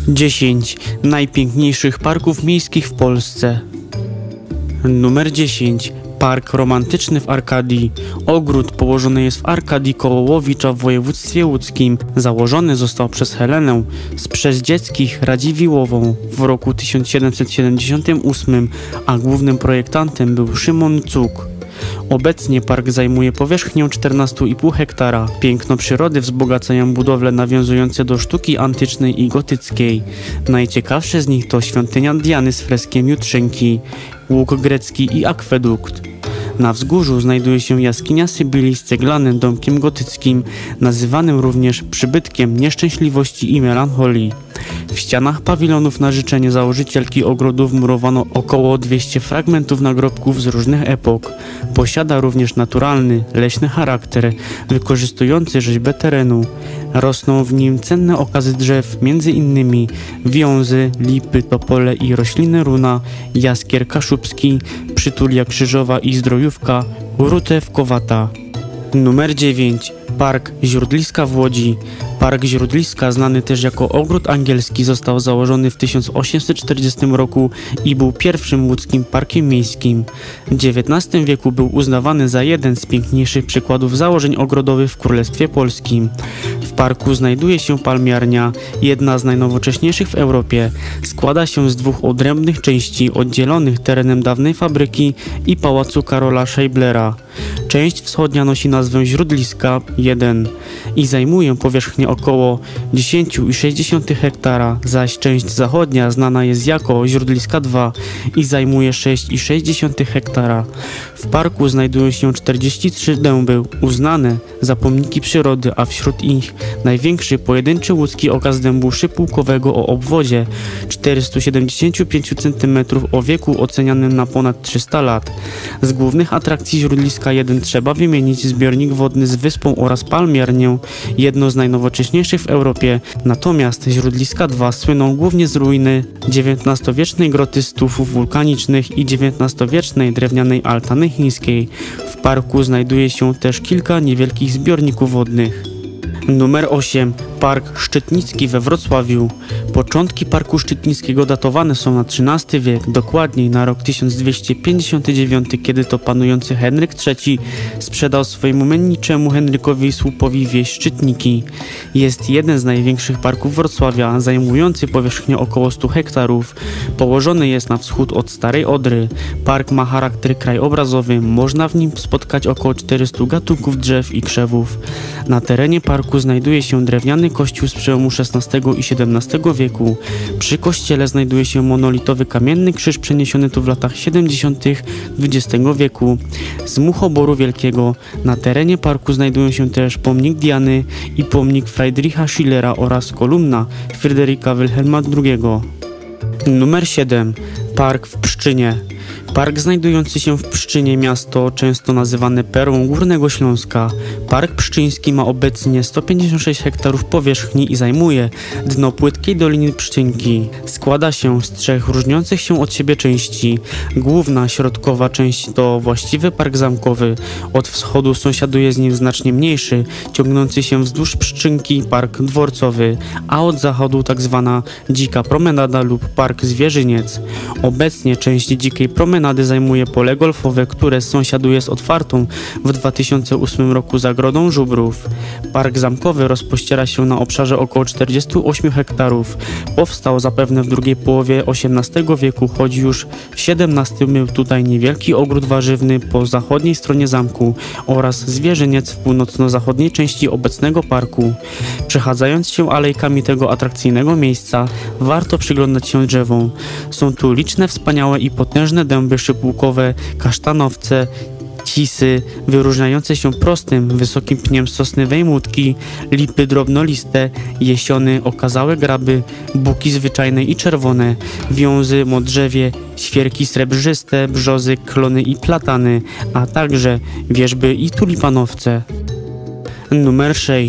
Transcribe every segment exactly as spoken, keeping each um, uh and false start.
dziesięć najpiękniejszych parków miejskich w Polsce. Numer dziesięć. Park romantyczny w Arkadii. Ogród położony jest w Arkadii koło Łowicza w województwie łódzkim. Założony został przez Helenę z Przeździeckich Radziwiłłową w roku tysiąc siedemset siedemdziesiątym ósmym, a głównym projektantem był Szymon Cuk. Obecnie park zajmuje powierzchnię czternaście i pół hektara. Piękno przyrody wzbogacają budowle nawiązujące do sztuki antycznej i gotyckiej. Najciekawsze z nich to świątynia Diany z freskiem Jutrzenki, łuk grecki i akwedukt. Na wzgórzu znajduje się jaskinia Sybilii z ceglanym domkiem gotyckim, nazywanym również przybytkiem nieszczęśliwości i melancholii. W ścianach pawilonów na życzenie założycielki ogrodu wmurowano około dwieście fragmentów nagrobków z różnych epok. Posiada również naturalny, leśny charakter, wykorzystujący rzeźbę terenu. Rosną w nim cenne okazy drzew, między innymi wiązy, lipy, topole i rośliny runa, jaskier kaszubski, przytulia krzyżowa i zdrojówka, rutew kowata. Numer dziewięć. Park Źródliska w Łodzi. Park Źródliska, znany też jako Ogród Angielski, został założony w tysiąc osiemset czterdziestym roku i był pierwszym łódzkim parkiem miejskim. W dziewiętnastym wieku był uznawany za jeden z piękniejszych przykładów założeń ogrodowych w Królestwie Polskim. W parku znajduje się palmiarnia, jedna z najnowocześniejszych w Europie. Składa się z dwóch odrębnych części oddzielonych terenem dawnej fabryki i pałacu Karola Scheiblera. Część wschodnia nosi nazwę Źródliska jeden i zajmuje powierzchnię około dziesięć przecinek sześć hektara, zaś część zachodnia znana jest jako Źródliska dwa i zajmuje sześć przecinek sześć hektara. W parku znajdują się czterdzieści trzy dęby uznane za pomniki przyrody, a wśród nich największy pojedynczy łódzki okaz dębu szypułkowego o obwodzie czterysta siedemdziesiąt pięć centymetrów o wieku ocenianym na ponad trzysta lat. Z głównych atrakcji Źródliska jeden trzeba wymienić zbiornik wodny z wyspą oraz palmiarnię, jedno z najnowocześniejszych w Europie. Natomiast Źródliska dwa słyną głównie z ruiny dziewiętnastowiecznej groty z tufów wulkanicznych i dziewiętnastowiecznej drewnianej altany chińskiej. W parku znajduje się też kilka niewielkich zbiorników wodnych. Numer osiem. Park Szczytnicki we Wrocławiu. Początki Parku Szczytnickiego datowane są na trzynasty wiek, dokładniej na rok tysiąc dwieście pięćdziesiąty dziewiąty, kiedy to panujący Henryk trzeci sprzedał swojemu menniczemu Henrykowi Słupowi wieś Szczytniki. Jest jeden z największych parków Wrocławia, zajmujący powierzchnię około stu hektarów. Położony jest na wschód od Starej Odry. Park ma charakter krajobrazowy, można w nim spotkać około czterystu gatunków drzew i krzewów. Na terenie parku znajduje się drewniany kościół z przełomu szesnastego i siedemnastego wieku. Przy kościele znajduje się monolitowy kamienny krzyż przeniesiony tu w latach siedemdziesiątych dwudziestego wieku z Muchoboru Wielkiego. Na terenie parku znajdują się też pomnik Diany i pomnik Friedricha Schillera oraz kolumna Fryderyka Wilhelma drugiego. Numer siedem. Park w Pszczynie. Park znajdujący się w Pszczynie, miasto często nazywane perłą Górnego Śląska. Park Pszczyński ma obecnie sto pięćdziesiąt sześć hektarów powierzchni i zajmuje dno płytkiej Doliny Pszczynki. Składa się z trzech różniących się od siebie części. Główna, środkowa część to właściwy park zamkowy. Od wschodu sąsiaduje z nim znacznie mniejszy, ciągnący się wzdłuż Pszczynki park dworcowy, a od zachodu tak zwana dzika promenada lub park Zwierzyniec. Obecnie część dzikiej promenady zajmuje pole golfowe, które sąsiaduje z otwartą w dwa tysiące ósmym roku zagrodą żubrów. Park zamkowy rozpościera się na obszarze około czterdziestu ośmiu hektarów. Powstał zapewne w drugiej połowie osiemnastego wieku, choć już w siedemnastym był tutaj niewielki ogród warzywny po zachodniej stronie zamku oraz zwierzyniec w północno-zachodniej części obecnego parku. Przechadzając się alejkami tego atrakcyjnego miejsca, warto przyglądać się drzewom. Są tu liczne, wspaniałe i potężne dęby szypułkowe, kasztanowce, cisy, wyróżniające się prostym, wysokim pniem sosny wejmutki, lipy drobnoliste, jesiony, okazałe graby, buki zwyczajne i czerwone, wiązy, modrzewie, świerki srebrzyste, brzozy, klony i platany, a także wierzby i tulipanowce. Numer sześć.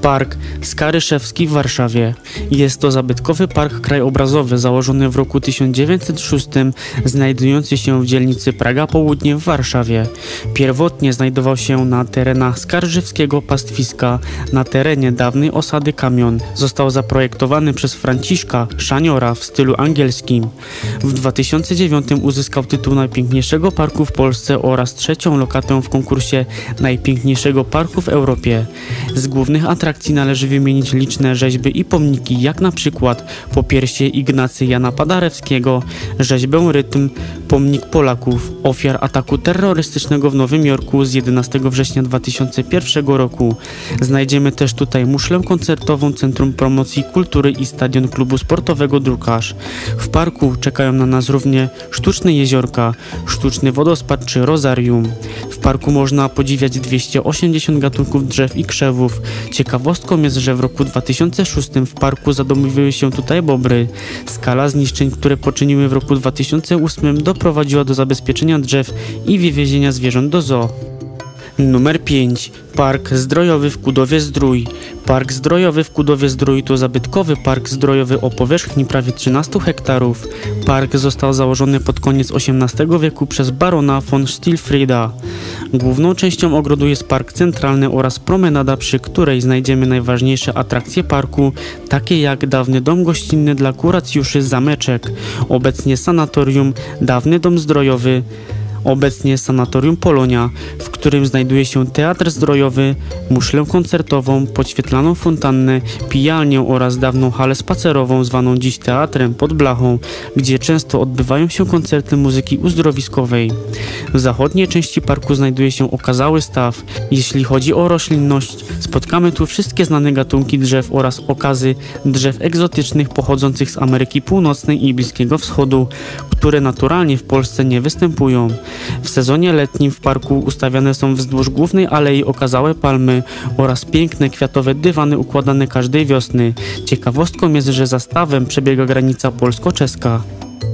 Park Skaryszewski w Warszawie. Jest to zabytkowy park krajobrazowy założony w roku tysiąc dziewięćset szóstym, znajdujący się w dzielnicy Praga Południe w Warszawie. Pierwotnie znajdował się na terenach Skarżywskiego Pastwiska, na terenie dawnej osady Kamion. Został zaprojektowany przez Franciszka Szaniora w stylu angielskim. W dwa tysiące dziewiątym uzyskał tytuł najpiękniejszego parku w Polsce oraz trzecią lokatę w konkursie najpiękniejszego parku w Europie. Z głównych atrakcji należy wymienić liczne rzeźby i pomniki, jak na przykład popiersie Ignacy Jana Paderewskiego, rzeźbę Rytm, pomnik Polaków, ofiar ataku terrorystycznego w Nowym Jorku z jedenastego września dwa tysiące pierwszego roku. Znajdziemy też tutaj muszlę koncertową, Centrum Promocji Kultury i stadion klubu sportowego Drukarz. W parku czekają na nas równie sztuczne jeziorka, sztuczny wodospad czy rozarium. W parku można podziwiać dwieście osiemdziesiąt gatunków drzew i krzewów. Ciekawostką jest, że w roku dwa tysiące szóstym w parku zadomowiły się tutaj bobry. Skala zniszczeń, które poczyniły w roku dwa tysiące ósmym, doprowadziła do zabezpieczenia drzew i wywiezienia zwierząt do zoo. Numer pięć. Park Zdrojowy w Kudowie-Zdrój. Park Zdrojowy w Kudowie-Zdrój to zabytkowy park zdrojowy o powierzchni prawie trzynastu hektarów. Park został założony pod koniec osiemnastego wieku przez barona von Stilfrida. Główną częścią ogrodu jest park centralny oraz promenada, przy której znajdziemy najważniejsze atrakcje parku, takie jak dawny dom gościnny dla kuracjuszy Zameczek, obecnie sanatorium, dawny dom zdrojowy, obecnie sanatorium Polonia, w którym znajduje się teatr zdrojowy, muszlę koncertową, podświetlaną fontannę, pijalnię oraz dawną halę spacerową zwaną dziś teatrem pod blachą, gdzie często odbywają się koncerty muzyki uzdrowiskowej. W zachodniej części parku znajduje się okazały staw. Jeśli chodzi o roślinność, spotkamy tu wszystkie znane gatunki drzew oraz okazy drzew egzotycznych pochodzących z Ameryki Północnej i Bliskiego Wschodu, które naturalnie w Polsce nie występują. W sezonie letnim w parku ustawiane są wzdłuż głównej alei okazałe palmy oraz piękne kwiatowe dywany układane każdej wiosny. Ciekawostką jest, że za stawem przebiega granica polsko-czeska.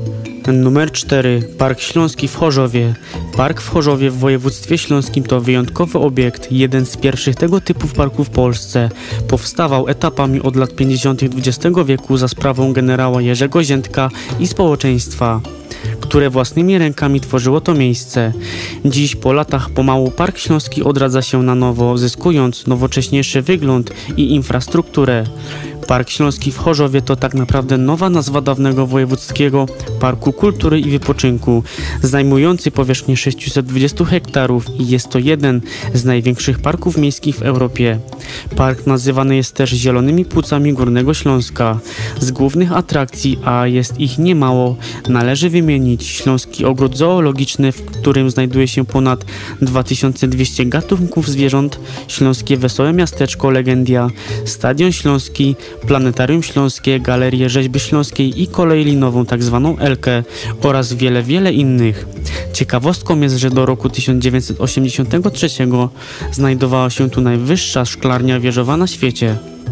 Numer cztery. Park Śląski w Chorzowie. Park w Chorzowie w województwie śląskim to wyjątkowy obiekt, jeden z pierwszych tego typu parków w Polsce. Powstawał etapami od lat pięćdziesiątych dwudziestego wieku za sprawą generała Jerzego Ziętka i społeczeństwa, które własnymi rękami tworzyło to miejsce. Dziś po latach pomału Park Śląski odradza się na nowo, zyskując nowocześniejszy wygląd i infrastrukturę. Park Śląski w Chorzowie to tak naprawdę nowa nazwa dawnego Wojewódzkiego Parku Kultury i Wypoczynku, zajmujący powierzchnię sześćset dwadzieścia hektarów i jest to jeden z największych parków miejskich w Europie. Park nazywany jest też Zielonymi Płucami Górnego Śląska. Z głównych atrakcji, a jest ich niemało, należy wymienić Śląski Ogród Zoologiczny, w którym znajduje się ponad dwa tysiące dwieście gatunków zwierząt, Śląskie Wesołe Miasteczko Legendia, Stadion Śląski, Planetarium Śląskie, Galerię Rzeźby Śląskiej i kolej linową tzw. Elkę oraz wiele, wiele innych. Ciekawostką jest, że do roku tysiąc dziewięćset osiemdziesiątego trzeciego znajdowała się tu najwyższa szklarnia wieżowa na świecie.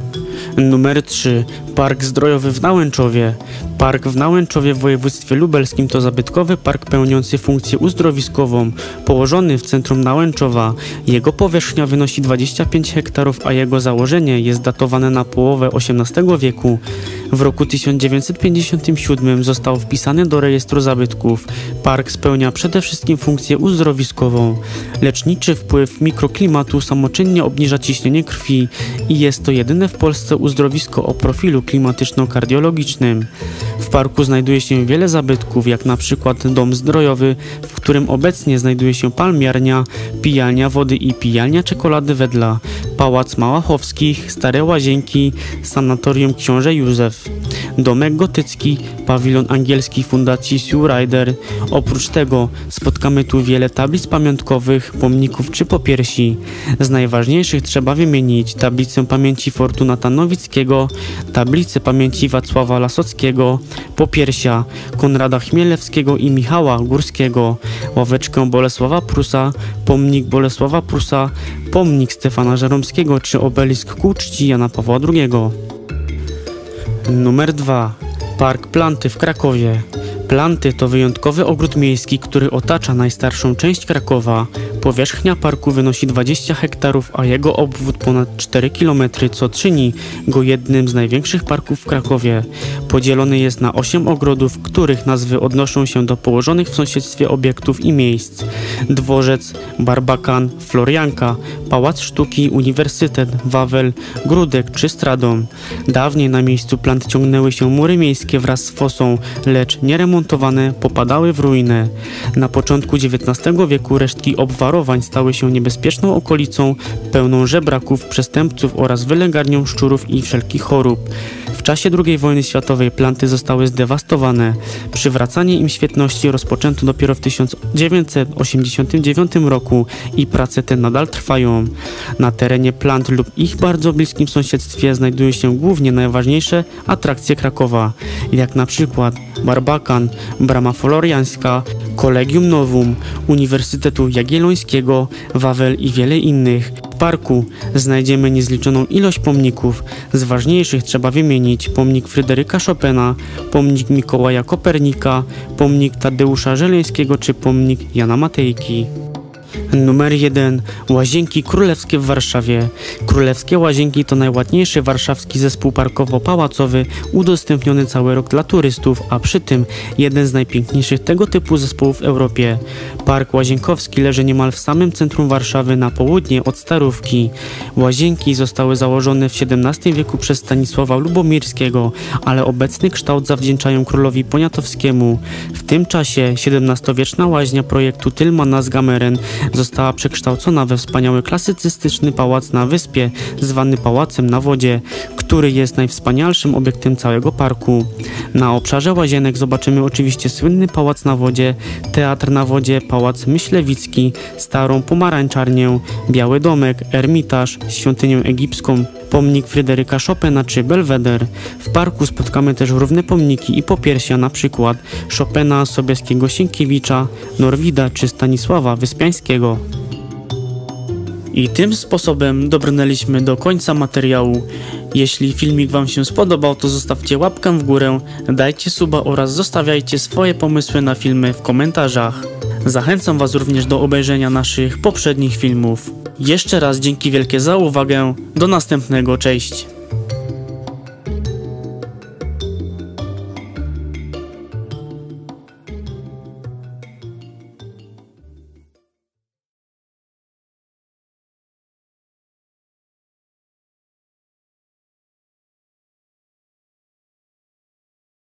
Numer trzy. Park Zdrojowy w Nałęczowie. Park w Nałęczowie w województwie lubelskim to zabytkowy park pełniący funkcję uzdrowiskową, położony w centrum Nałęczowa. Jego powierzchnia wynosi dwadzieścia pięć hektarów, a jego założenie jest datowane na połowę osiemnastego wieku. W roku tysiąc dziewięćset pięćdziesiątym siódmym został wpisany do rejestru zabytków. Park spełnia przede wszystkim funkcję uzdrowiskową. Leczniczy wpływ mikroklimatu samoczynnie obniża ciśnienie krwi i jest to jedyne w Polsce uzdrowisko o profilu klimatyczno-kardiologicznym. W parku znajduje się wiele zabytków, jak na przykład dom zdrojowy, w którym obecnie znajduje się palmiarnia, pijalnia wody i pijalnia czekolady Wedla, Pałac Małachowskich, Stare Łazienki, Sanatorium Książę Józef, domek gotycki, pawilon angielski Fundacji Sue Ryder. Oprócz tego spotkamy tu wiele tablic pamiątkowych, pomników czy popiersi. Z najważniejszych trzeba wymienić tablicę pamięci Fortunata Nowickiego, tablicę pamięci Wacława Lasockiego, popiersia Konrada Chmielewskiego i Michała Górskiego, ławeczkę Bolesława Prusa, pomnik Bolesława Prusa, pomnik Stefana Żeromskiego czy obelisk ku czci Jana Pawła drugiego. Numer dwa. Park Planty w Krakowie. Planty to wyjątkowy ogród miejski, który otacza najstarszą część Krakowa. Powierzchnia parku wynosi dwadzieścia hektarów, a jego obwód ponad cztery kilometry, co czyni go jednym z największych parków w Krakowie. Podzielony jest na osiem ogrodów, których nazwy odnoszą się do położonych w sąsiedztwie obiektów i miejsc. Dworzec, Barbakan, Florianka, Pałac Sztuki, Uniwersytet, Wawel, Gródek czy Stradom. Dawniej na miejscu plant ciągnęły się mury miejskie wraz z fosą, lecz nieremontowane popadały w ruinę. Na początku dziewiętnastego wieku resztki obwarowań stały się niebezpieczną okolicą, pełną żebraków, przestępców oraz wylęgarnią szczurów i wszelkich chorób. W czasie drugiej wojny światowej planty zostały zdewastowane. Przywracanie im świetności rozpoczęto dopiero w tysiąc dziewięćset osiemdziesiątym dziewiątym roku i prace te nadal trwają. Na terenie plant lub ich bardzo bliskim sąsiedztwie znajdują się głównie najważniejsze atrakcje Krakowa, jak na przykład Barbakan, Brama Floriańska, Collegium Novum, Uniwersytetu Jagiellońskiego, Wawel i wiele innych. W parku znajdziemy niezliczoną ilość pomników. Z ważniejszych trzeba wymienić pomnik Fryderyka Chopina, pomnik Mikołaja Kopernika, pomnik Tadeusza Żeleńskiego czy pomnik Jana Matejki. Numer jeden. Łazienki Królewskie w Warszawie. Królewskie Łazienki to najładniejszy warszawski zespół parkowo-pałacowy udostępniony cały rok dla turystów, a przy tym jeden z najpiękniejszych tego typu zespołów w Europie. Park Łazienkowski leży niemal w samym centrum Warszawy na południe od Starówki. Łazienki zostały założone w siedemnastym wieku przez Stanisława Lubomirskiego, ale obecny kształt zawdzięczają królowi Poniatowskiemu. W tym czasie siedemnastowieczna łaźnia projektu Tillmana z Gameren została przekształcona we wspaniały klasycystyczny pałac na wyspie, zwany Pałacem na Wodzie, który jest najwspanialszym obiektem całego parku. Na obszarze łazienek zobaczymy oczywiście słynny Pałac na Wodzie, Teatr na Wodzie, Pałac Myślewicki, Starą Pomarańczarnię, Biały Domek, Ermitaż, Świątynię Egipską, pomnik Fryderyka Chopina czy Belweder. W parku spotkamy też równe pomniki i popiersia, na przykład Chopina, Sobieskiego, Sienkiewicza, Norwida czy Stanisława Wyspiańskiego. I tym sposobem dobrnęliśmy do końca materiału. Jeśli filmik Wam się spodobał, to zostawcie łapkę w górę, dajcie suba oraz zostawiajcie swoje pomysły na filmy w komentarzach. Zachęcam Was również do obejrzenia naszych poprzednich filmów. Jeszcze raz dzięki wielkie za uwagę, do następnego, cześć!